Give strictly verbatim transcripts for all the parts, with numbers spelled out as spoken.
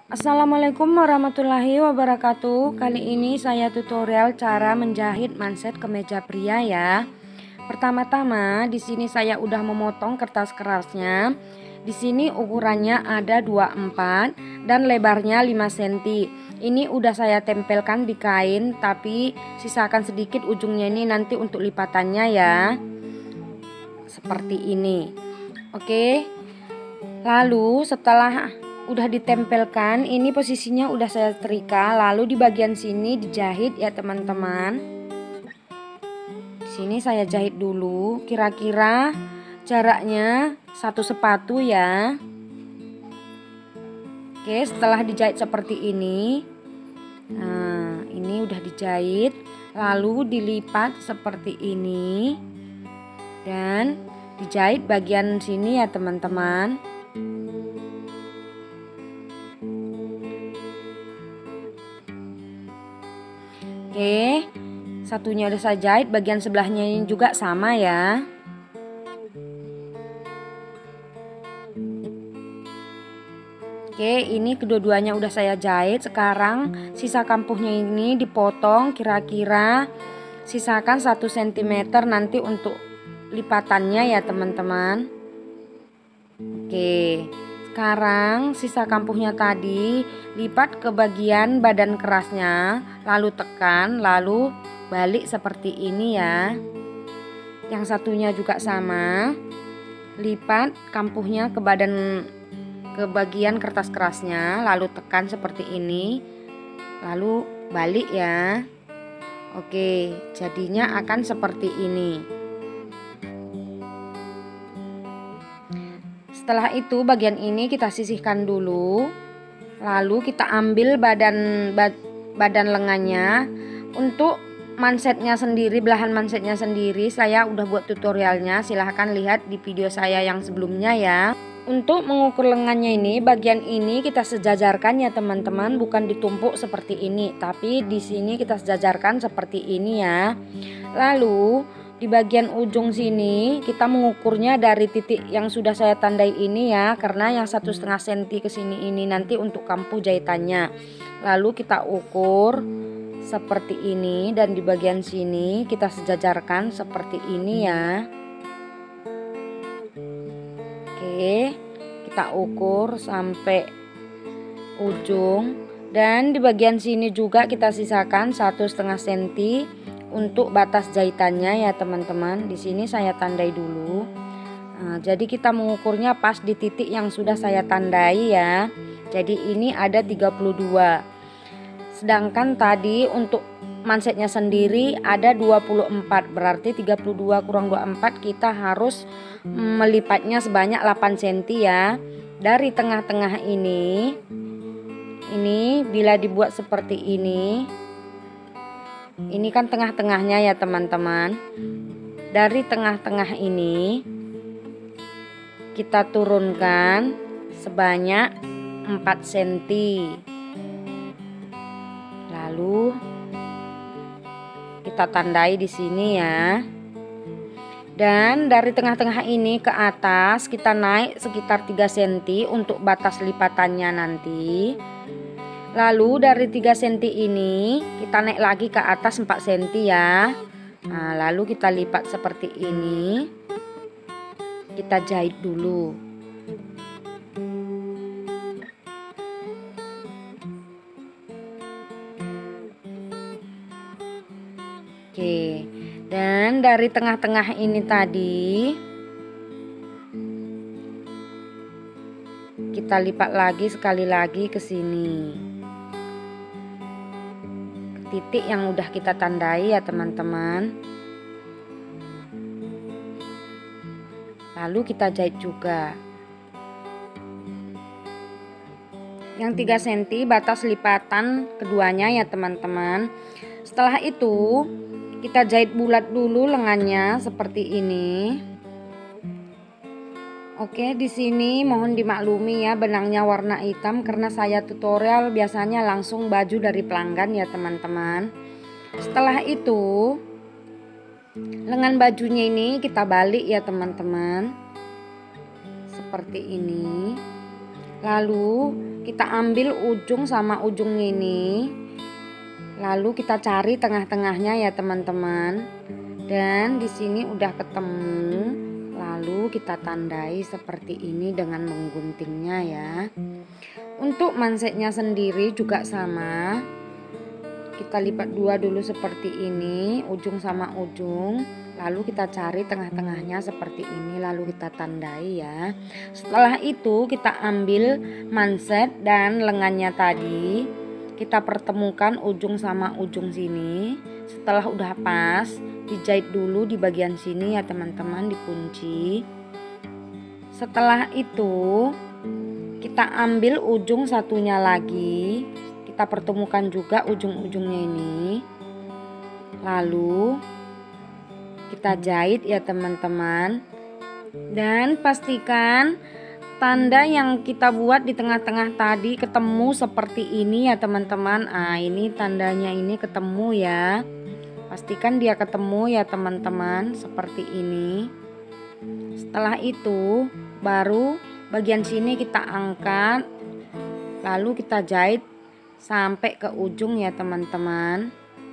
Assalamualaikum warahmatullahi wabarakatuh. Kali ini saya tutorial cara menjahit manset kemeja pria ya. Pertama-tama di sini saya udah memotong kertas kerasnya. Di sini ukurannya ada dua puluh empat dan lebarnya lima sentimeter. Ini udah saya tempelkan di kain, tapi sisakan sedikit ujungnya ini nanti untuk lipatannya ya. Seperti ini. Oke. Lalu setelah udah ditempelkan, ini posisinya udah saya setrika, lalu di bagian sini dijahit ya teman-teman. Di sini saya jahit dulu, kira-kira jaraknya satu sepatu ya. Oke, setelah dijahit seperti ini, nah ini udah dijahit, lalu dilipat seperti ini dan dijahit bagian sini ya teman-teman. Oke, satunya udah saya jahit, bagian sebelahnya ini juga sama ya. Oke, ini kedua-duanya udah saya jahit. Sekarang sisa kampuhnya ini dipotong, kira-kira sisakan satu sentimeter nanti untuk lipatannya ya teman-teman. Oke, sekarang sisa kampuhnya tadi lipat ke bagian badan kerasnya, lalu tekan, lalu balik seperti ini ya. Yang satunya juga sama, lipat kampuhnya ke badan ke bagian kertas kerasnya, lalu tekan seperti ini, lalu balik ya. Oke, jadinya akan seperti ini. Setelah itu bagian ini kita sisihkan dulu, lalu kita ambil badan badan lengannya. Untuk mansetnya sendiri, belahan mansetnya sendiri saya udah buat tutorialnya, silahkan lihat di video saya yang sebelumnya ya. Untuk mengukur lengannya ini, bagian ini kita sejajarkan ya teman-teman, bukan ditumpuk seperti ini, tapi di sini kita sejajarkan seperti ini ya. Lalu di bagian ujung sini kita mengukurnya dari titik yang sudah saya tandai ini ya, karena yang satu setengah senti ke sini ini nanti untuk kampuh jahitannya. Lalu kita ukur seperti ini dan di bagian sini kita sejajarkan seperti ini ya. Oke, kita ukur sampai ujung dan di bagian sini juga kita sisakan satu setengah senti untuk batas jahitannya ya teman-teman. Di sini saya tandai dulu. Nah, jadi kita mengukurnya pas di titik yang sudah saya tandai ya. Jadi ini ada tiga puluh dua. Sedangkan tadi untuk mansetnya sendiri ada dua puluh empat, berarti tiga puluh dua kurang dua puluh empat kita harus melipatnya sebanyak delapan sentimeter ya. Dari tengah-tengah ini, ini bila dibuat seperti ini, ini kan tengah-tengahnya ya teman-teman. Dari tengah-tengah ini kita turunkan sebanyak empat sentimeter. Lalu kita tandai di sini ya. Dan dari tengah-tengah ini ke atas kita naik sekitar tiga sentimeter untuk batas lipatannya nanti. Lalu dari tiga sentimeter ini kita naik lagi ke atas empat sentimeter ya. Nah, lalu kita lipat seperti ini. Kita jahit dulu. Oke, dan dari tengah-tengah ini tadi kita lipat lagi sekali lagi ke sini, ke titik yang udah kita tandai ya teman-teman. Lalu kita jahit juga. Yang tiga sentimeter batas lipatan keduanya ya teman-teman. Setelah itu kita jahit bulat dulu lengannya seperti ini. Oke, di sini mohon dimaklumi ya benangnya warna hitam karena saya tutorial biasanya langsung baju dari pelanggan ya teman-teman. Setelah itu lengan bajunya ini kita balik ya teman-teman. Seperti ini. Lalu kita ambil ujung sama ujung ini, lalu kita cari tengah-tengahnya ya teman-teman. Dan di sini udah ketemu, lalu kita tandai seperti ini dengan mengguntingnya ya. Untuk mansetnya sendiri juga sama, kita lipat dua dulu seperti ini, ujung sama ujung, lalu kita cari tengah-tengahnya seperti ini, lalu kita tandai ya. Setelah itu kita ambil manset dan lengannya tadi, kita pertemukan ujung sama ujung sini. Setelah udah pas, dijahit dulu di bagian sini ya teman-teman, dikunci. Setelah itu kita ambil ujung satunya lagi, kita pertemukan juga ujung-ujungnya ini, lalu kita jahit ya teman-teman. Dan pastikan tanda yang kita buat di tengah-tengah tadi ketemu seperti ini ya teman-teman. Ah, ini tandanya ini ketemu ya, pastikan dia ketemu ya teman-teman, seperti ini. Setelah itu baru bagian sini kita angkat, lalu kita jahit sampai ke ujung ya teman-teman.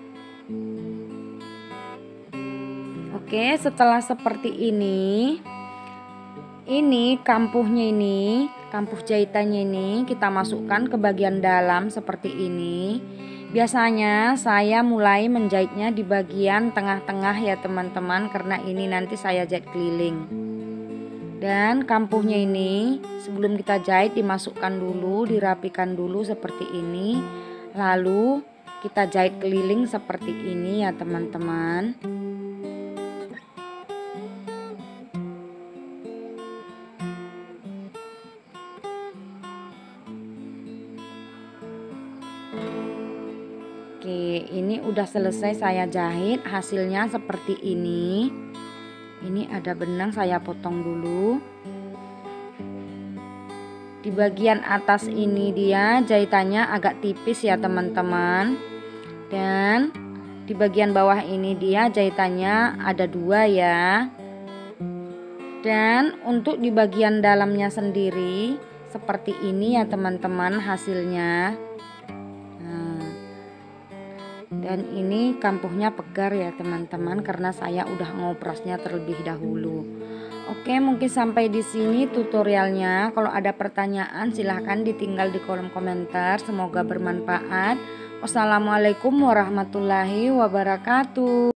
Oke, setelah seperti ini, ini kampuhnya ini, kampuh jahitannya ini kita masukkan ke bagian dalam seperti ini. Biasanya saya mulai menjahitnya di bagian tengah-tengah ya teman-teman, karena ini nanti saya jahit keliling. Dan kampuhnya ini sebelum kita jahit dimasukkan dulu, dirapikan dulu seperti ini, lalu kita jahit keliling seperti ini ya teman-teman. Oke, ini udah selesai saya jahit, hasilnya seperti ini. Ini ada benang, saya potong dulu. Di bagian atas ini dia jahitannya agak tipis ya teman-teman. Dan di bagian bawah ini dia jahitannya ada dua ya. Dan untuk di bagian dalamnya sendiri seperti ini ya teman-teman hasilnya. Dan ini kampuhnya pegar ya teman-teman, karena saya udah ngoprasnya terlebih dahulu. Oke, mungkin sampai di sini tutorialnya. Kalau ada pertanyaan silahkan ditinggal di kolom komentar. Semoga bermanfaat. Wassalamualaikum warahmatullahi wabarakatuh.